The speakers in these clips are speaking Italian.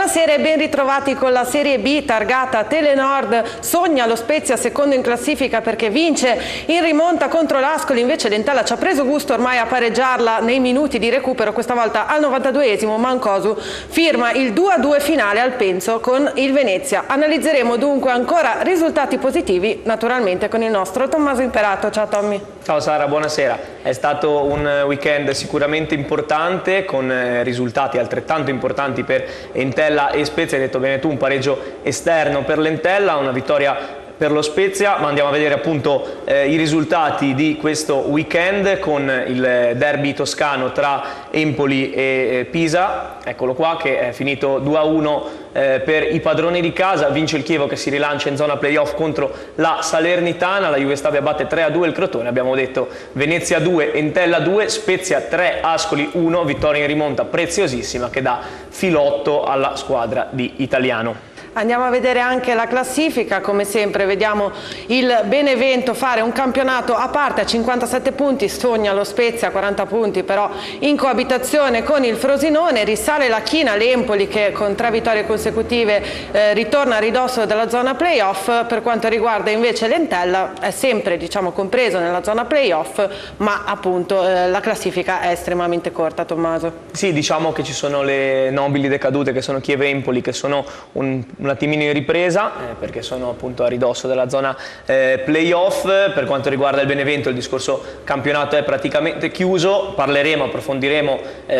Buonasera e ben ritrovati con la Serie B targata Telenord. Sogna lo Spezia secondo in classifica perché vince in rimonta contro l'Ascoli, invece l'Entella ci ha preso gusto ormai a pareggiarla nei minuti di recupero, questa volta al 92esimo Mancosu firma il 2-2 finale al Penzo con il Venezia. Analizzeremo dunque ancora risultati positivi naturalmente con il nostro Tommaso Imperato. Ciao Tommy. Ciao Sara, buonasera. È stato un weekend sicuramente importante con risultati altrettanto importanti per Entella e Spezia. Hai detto bene tu, un pareggio esterno per l'Entella, una vittoria per lo Spezia, ma andiamo a vedere appunto i risultati di questo weekend con il derby toscano tra Empoli e Pisa. Eccolo qua, che è finito 2-1 per i padroni di casa. Vince il Chievo che si rilancia in zona playoff contro la Salernitana. La Juve Stabia batte 3-2 il Crotone. Abbiamo detto Venezia 2, Entella 2, Spezia 3, Ascoli 1. Vittoria in rimonta preziosissima che dà filotto alla squadra di Italiano. Andiamo a vedere anche la classifica, come sempre vediamo il Benevento fare un campionato a parte a 57 punti, sogna lo Spezia a 40 punti però in coabitazione con il Frosinone, risale la china l'Empoli che con 3 vittorie consecutive ritorna a ridosso della zona playoff. Per quanto riguarda invece l'Entella è sempre compreso nella zona playoff, ma appunto la classifica è estremamente corta. Tommaso. Sì, diciamo che ci sono le nobili decadute che sono Chievo e Empoli, che sono un attimino in ripresa perché sono appunto a ridosso della zona playoff. Per quanto riguarda il Benevento il discorso campionato è praticamente chiuso. Parleremo, approfondiremo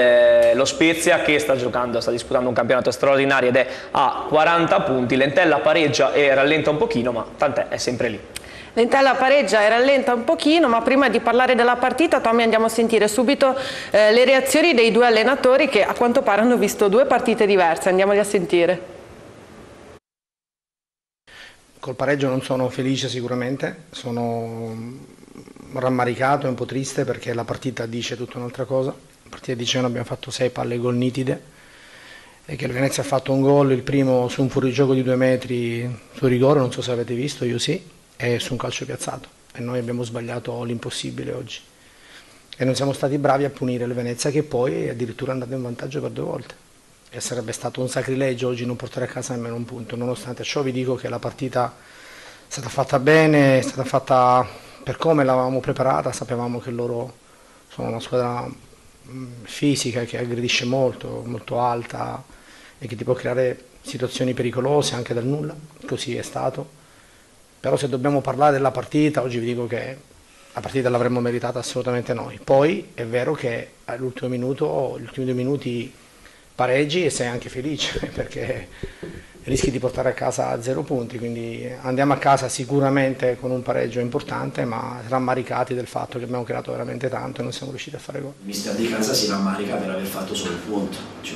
lo Spezia che sta disputando un campionato straordinario ed è a 40 punti. L'Entella pareggia e rallenta un pochino, ma tant'è, è sempre lì. L'Entella pareggia e rallenta un pochino, ma prima di parlare della partita, Tommy, andiamo a sentire subito le reazioni dei due allenatori che a quanto pare hanno visto 2 partite diverse. Andiamoli a sentire. Col pareggio non sono felice sicuramente, sono rammaricato e un po' triste perché la partita dice tutta un'altra cosa. La partita dice che noi abbiamo fatto 6 palle gol nitide e che il Venezia ha fatto un gol, il primo su un fuorigioco di 2 metri su rigore, non so se avete visto, io sì, e su un calcio piazzato. E noi abbiamo sbagliato l'impossibile oggi. E non siamo stati bravi a punire il Venezia che poi è addirittura andato in vantaggio per 2 volte. E sarebbe stato un sacrilegio oggi non portare a casa nemmeno un punto. Nonostante ciò vi dico che la partita è stata fatta bene, è stata fatta per come l'avevamo preparata. Sapevamo che loro sono una squadra fisica che aggredisce molto, molto alta e che ti può creare situazioni pericolose anche dal nulla, così è stato. Però se dobbiamo parlare della partita, oggi vi dico che la partita l'avremmo meritata assolutamente noi. Poi è vero che all'ultimo minuto, gli ultimi 2 minuti pareggi e sei anche felice perché rischi di portare a casa 0 punti, quindi andiamo a casa sicuramente con un pareggio importante, ma rammaricati del fatto che abbiamo creato veramente tanto e non siamo riusciti a fare gol. Il mister di casa si rammarica per aver fatto solo un punto,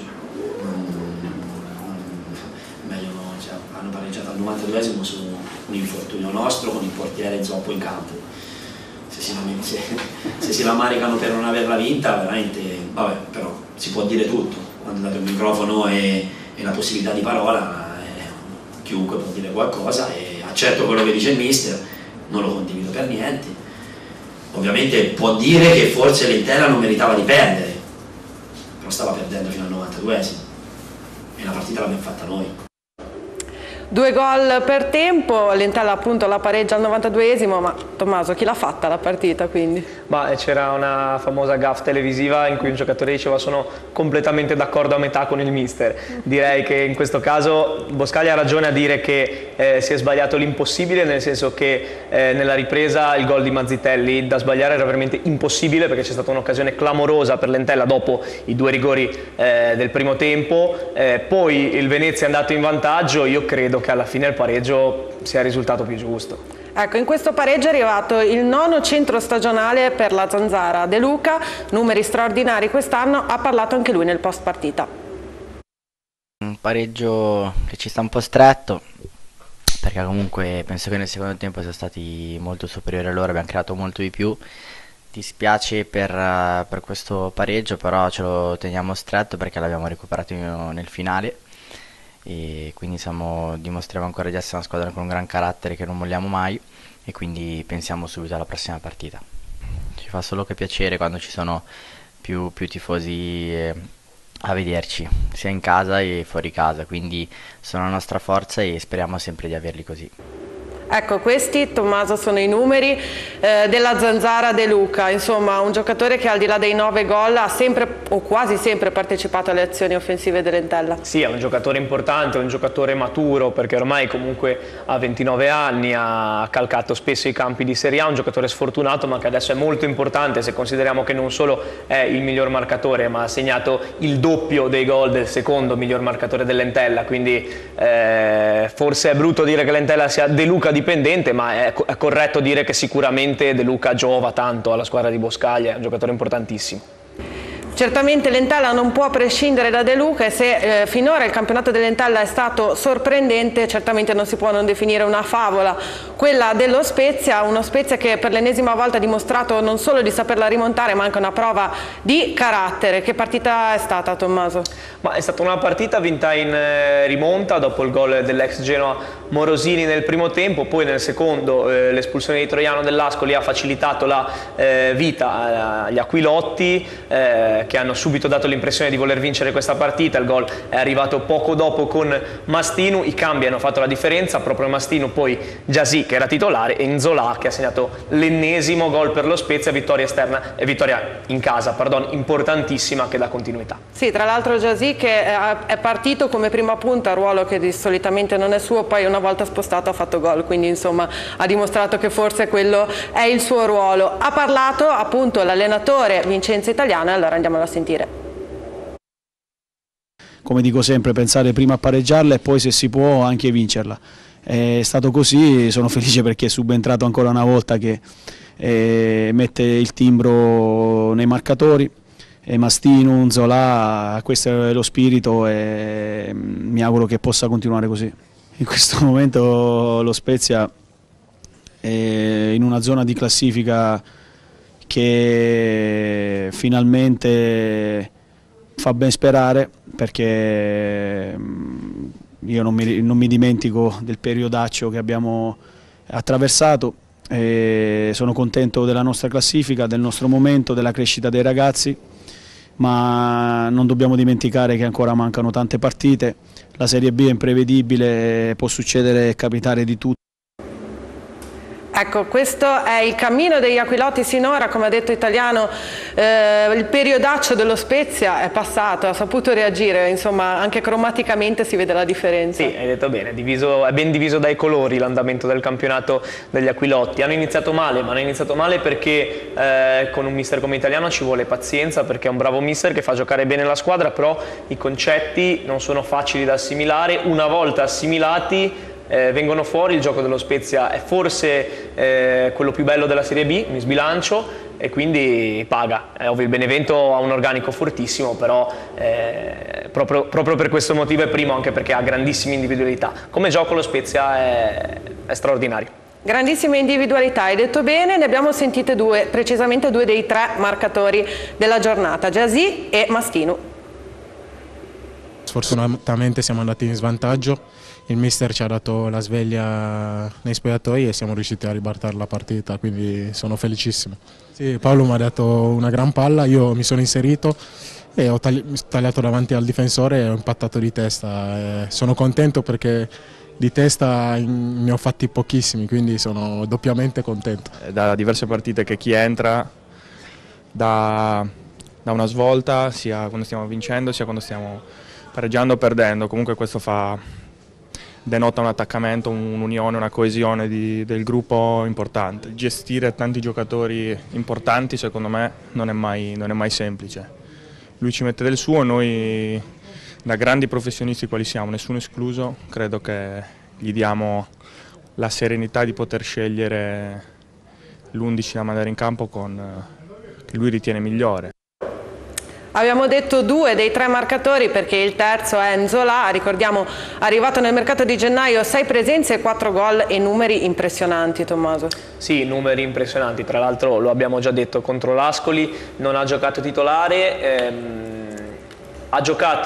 meglio no, hanno pareggiato al 92esimo su un infortunio nostro con il portiere zoppo in campo. Se si rammaricano per non averla vinta, veramente, vabbè, però si può dire tutto. Quando date un microfono e la possibilità di parola, chiunque può dire qualcosa e accetto quello che dice il mister, non lo condivido per niente. Ovviamente può dire che forse l'Entella non meritava di perdere, però stava perdendo fino al 92esimo e la partita l'abbiamo fatta noi. 2 gol per tempo, l'Entella appunto la pareggia al 92esimo, ma Tommaso, chi l'ha fatta la partita quindi? C'era una famosa gaffe televisiva in cui un giocatore diceva sono completamente d'accordo a metà con il mister. Direi che in questo caso Boscaglia ha ragione a dire che si è sbagliato l'impossibile, nel senso che nella ripresa il gol di Mazzitelli da sbagliare era veramente impossibile perché c'è stata un'occasione clamorosa per l'Entella dopo i 2 rigori del primo tempo, poi il Venezia è andato in vantaggio. Io credo che alla fine il pareggio sia il risultato più giusto. Ecco, in questo pareggio è arrivato il 9° centro stagionale per la Zanzara. De Luca, numeri straordinari quest'anno, ha parlato anche lui nel post partita. Un pareggio che ci sta un po' stretto, perché comunque penso che nel secondo tempo siamo stati molto superiori a loro, abbiamo creato molto di più. Dispiace per questo pareggio, però ce lo teniamo stretto perché l'abbiamo recuperato nel finale. E quindi dimostriamo ancora di essere una squadra con un gran carattere che non molliamo mai e quindi pensiamo subito alla prossima partita. Ci fa solo che piacere quando ci sono più tifosi a vederci, sia in casa e fuori casa, quindi sono la nostra forza e speriamo sempre di averli così. Ecco, questi, Tommaso, sono i numeri della Zanzara De Luca, insomma un giocatore che al di là dei 9 gol ha sempre o quasi sempre partecipato alle azioni offensive dell'Entella. Sì, è un giocatore importante, un giocatore maturo, perché ormai comunque ha 29 anni, ha calcato spesso i campi di Serie A, un giocatore sfortunato ma che adesso è molto importante se consideriamo che non solo è il miglior marcatore ma ha segnato il doppio dei gol del secondo miglior marcatore dell'Entella, quindi forse è brutto dire che l'Entella sia De Luca dipendente, ma è corretto dire che sicuramente De Luca giova tanto alla squadra di Boscaglia, è un giocatore importantissimo. Certamente l'Entella non può prescindere da De Luca e se finora il campionato dell'Entella è stato sorprendente, certamente non si può non definire una favola quella dello Spezia, uno Spezia che per l'ennesima volta ha dimostrato non solo di saperla rimontare ma anche una prova di carattere. Che partita è stata, Tommaso? Ma è stata una partita vinta in rimonta dopo il gol dell'ex Genoa Morosini nel primo tempo, poi nel secondo l'espulsione di Troiano dell'Ascoli ha facilitato la vita agli Aquilotti, che hanno subito dato l'impressione di voler vincere questa partita. Il gol è arrivato poco dopo con Mastinu, i cambi hanno fatto la differenza, proprio Mastinu, poi Giasì che era titolare e Nzola che ha segnato l'ennesimo gol per lo Spezia, vittoria in casa, pardon, importantissima che dà continuità. Sì, tra l'altro Giasì che è partito come prima punta, ruolo che solitamente non è suo, poi una volta spostato ha fatto gol, quindi insomma ha dimostrato che forse quello è il suo ruolo. Ha parlato appunto l'allenatore Vincenzo Italiano e allora andiamo a sentire. Come dico sempre, pensare prima a pareggiarla e poi se si può anche vincerla. È stato così, sono felice perché è subentrato ancora una volta che mette il timbro nei marcatori. Mastinu, Nzola, questo è lo spirito e mi auguro che possa continuare così. In questo momento lo Spezia è in una zona di classifica che finalmente fa ben sperare, perché io non mi dimentico del periodaccio che abbiamo attraversato e sono contento della nostra classifica, del nostro momento, della crescita dei ragazzi, ma non dobbiamo dimenticare che ancora mancano tante partite, la Serie B è imprevedibile, può succedere e capitare di tutto. Ecco, questo è il cammino degli Aquilotti sinora, come ha detto Italiano, il periodaccio dello Spezia è passato, ha saputo reagire, insomma anche cromaticamente si vede la differenza. Sì, hai detto bene, è ben diviso dai colori l'andamento del campionato degli Aquilotti. Hanno iniziato male, ma hanno iniziato male perché con un mister come Italiano ci vuole pazienza, perché è un bravo mister che fa giocare bene la squadra, però i concetti non sono facili da assimilare, una volta assimilati vengono fuori. Il gioco dello Spezia è forse quello più bello della Serie B, mi sbilancio, e quindi paga. È ovvio, il Benevento ha un organico fortissimo, però proprio per questo motivo è primo, anche perché ha grandissime individualità. Come gioco lo Spezia è straordinario. Grandissime individualità, hai detto bene, ne abbiamo sentite due, precisamente due dei tre marcatori della giornata, Giasì e Mastinu. Sfortunatamente siamo andati in svantaggio, il mister ci ha dato la sveglia nei spogliatoi e siamo riusciti a ribaltare la partita, quindi sono felicissimo. Sì, Paolo mi ha dato una gran palla, io mi sono inserito e ho tagliato davanti al difensore e ho impattato di testa. Sono contento perché di testa ne ho fatti pochissimi, quindi sono doppiamente contento. Da diverse partite che chi entra dà una svolta, sia quando stiamo vincendo sia quando stiamo pareggiando o perdendo, comunque questo denota un attaccamento, un'unione, una coesione del gruppo importante. Gestire tanti giocatori importanti secondo me non è mai semplice. Lui ci mette del suo, noi da grandi professionisti quali siamo, nessuno escluso, credo che gli diamo la serenità di poter scegliere l'11 da mandare in campo che lui ritiene migliore. Abbiamo detto due dei tre marcatori perché il terzo è Nzola, ricordiamo arrivato nel mercato di gennaio, 6 presenze, 4 gol e numeri impressionanti, Tommaso. Sì, numeri impressionanti, tra l'altro lo abbiamo già detto contro l'Ascoli, non ha giocato titolare, ha giocato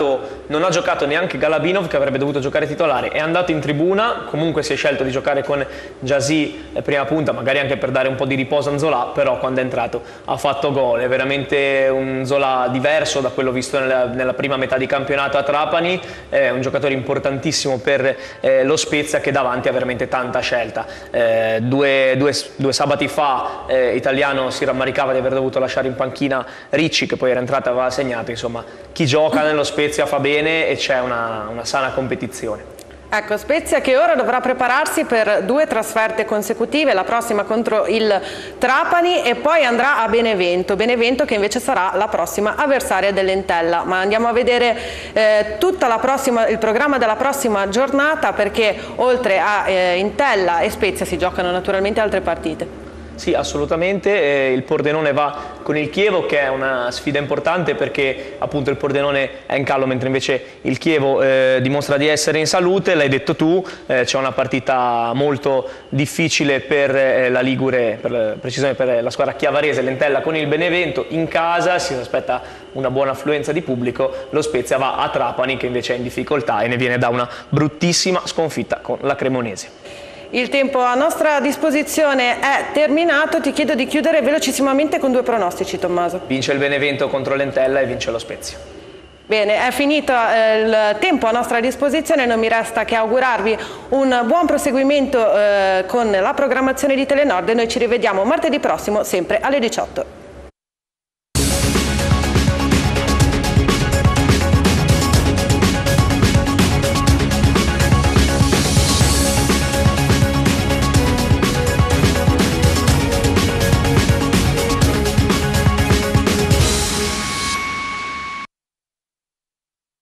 non ha giocato neanche Galabinov, che avrebbe dovuto giocare titolare, è andato in tribuna, comunque si è scelto di giocare con Gyasi prima punta, magari anche per dare un po' di riposo a Nzola, però quando è entrato ha fatto gol. È veramente un Nzola diverso da quello visto nella prima metà di campionato a Trapani, è un giocatore importantissimo per lo Spezia, che davanti ha veramente tanta scelta. Due sabati fa Italiano si rammaricava di aver dovuto lasciare in panchina Ricci, che poi era entrato e aveva segnato. Insomma, chi gioca nello Spezia fa bene e c'è una sana competizione. Ecco, Spezia che ora dovrà prepararsi per 2 trasferte consecutive, la prossima contro il Trapani e poi andrà a Benevento che invece sarà la prossima avversaria dell'Entella. Ma andiamo a vedere il programma della prossima giornata, perché oltre a Entella e Spezia si giocano naturalmente altre partite. Sì, assolutamente, il Pordenone va con il Chievo, che è una sfida importante perché appunto il Pordenone è in callo mentre invece il Chievo dimostra di essere in salute. L'hai detto tu, c'è una partita molto difficile per la Ligure, precisamente per la squadra chiavarese, l'Entella con il Benevento in casa, si aspetta una buona affluenza di pubblico. Lo Spezia va a Trapani, che invece è in difficoltà e ne viene da una bruttissima sconfitta con la Cremonese. Il tempo a nostra disposizione è terminato, ti chiedo di chiudere velocissimamente con 2 pronostici, Tommaso. Vince il Benevento contro l'Entella e vince lo Spezia. Bene, è finito il tempo a nostra disposizione, non mi resta che augurarvi un buon proseguimento con la programmazione di Telenord e noi ci rivediamo martedì prossimo sempre alle 18.